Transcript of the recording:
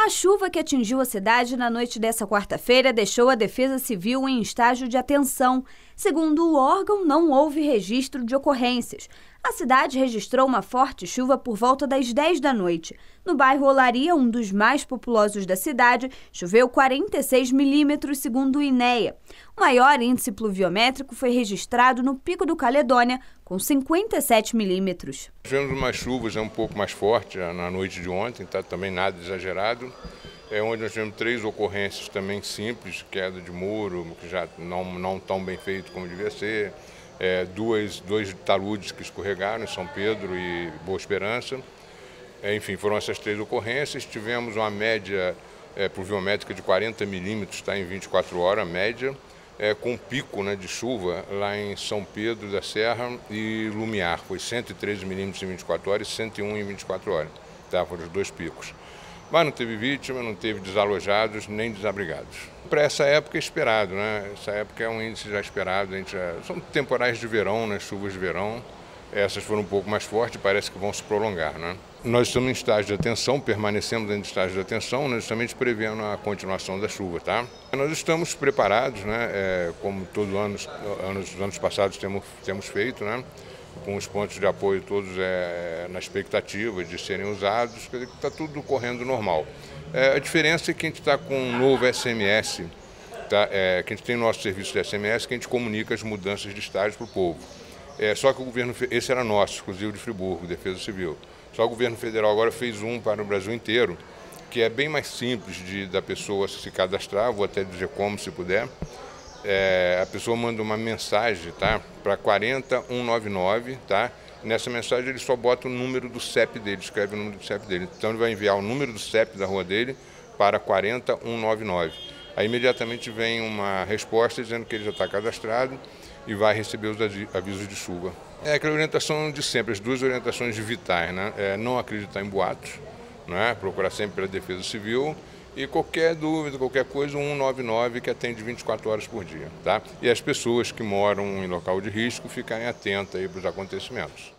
A chuva que atingiu a cidade na noite dessa quarta-feira deixou a Defesa Civil em estágio de atenção. Segundo o órgão, não houve registro de ocorrências. A cidade registrou uma forte chuva por volta das 10 da noite. No bairro Olaria, um dos mais populosos da cidade, choveu 46 milímetros, segundo o INEA. O maior índice pluviométrico foi registrado no Pico do Caledônia, com 57 milímetros. Tivemos umas chuvas um pouco mais fortes na noite de ontem, tá? Também nada exagerado. Onde nós tivemos 3 ocorrências também simples, queda de muro, que já não tão bem feito como devia ser, dois taludes que escorregaram em São Pedro e Boa Esperança. Enfim, foram essas 3 ocorrências. Tivemos uma média pluviométrica de 40 milímetros, tá, em 24 horas, média, com pico, né, de chuva lá em São Pedro da Serra e Lumiar. Foi 113 milímetros em 24 horas e 101 em 24 horas. Tá, foram os 2 picos. Mas não teve vítima, não teve desalojados nem desabrigados. Para essa época é esperado, né? Essa época é um índice já esperado. São temporais de verão, né? Chuvas de verão. Essas foram um pouco mais fortes e parece que vão se prolongar, né? Nós estamos em estágio de atenção, permanecemos em estágio de atenção, né, justamente prevendo a continuação da chuva, tá? Nós estamos preparados, né? Como todos os anos passados temos feito, né? Com os pontos de apoio todos na expectativa de serem usados, quer dizer que está tudo correndo normal. A diferença é que a gente está com um novo SMS, tá? Que a gente tem o nosso serviço de SMS, que a gente comunica as mudanças de estágio para o povo. Só que o governo, esse era nosso, exclusivo de Friburgo, Defesa Civil. Só o governo federal agora fez um para o Brasil inteiro, que é bem mais simples da pessoa se cadastrar, vou até dizer como, se puder. A pessoa manda uma mensagem, tá, para 40199, tá? Nessa mensagem ele só bota o número do CEP dele, escreve o número do CEP dele. Então ele vai enviar o número do CEP da rua dele para 40199. Aí imediatamente vem uma resposta dizendo que ele já está cadastrado e vai receber os avisos de chuva. Aquela orientação de sempre, as 2 orientações vitais, né? Não acreditar em boatos, né? Procurar sempre pela Defesa Civil. E qualquer dúvida, qualquer coisa, 199 que atende 24 horas por dia, tá? E as pessoas que moram em local de risco ficarem atentas aí para os acontecimentos.